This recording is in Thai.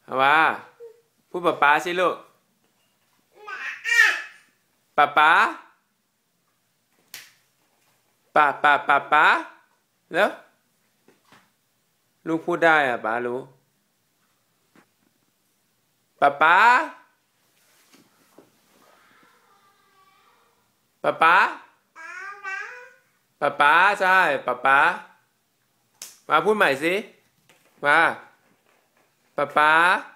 ว่าพูดป๊าสิลูกป๊าป๊าแล้วลูกพูดได้อะป๊ารู้ป๊าใช่มาพูดใหม่สิมาป๊า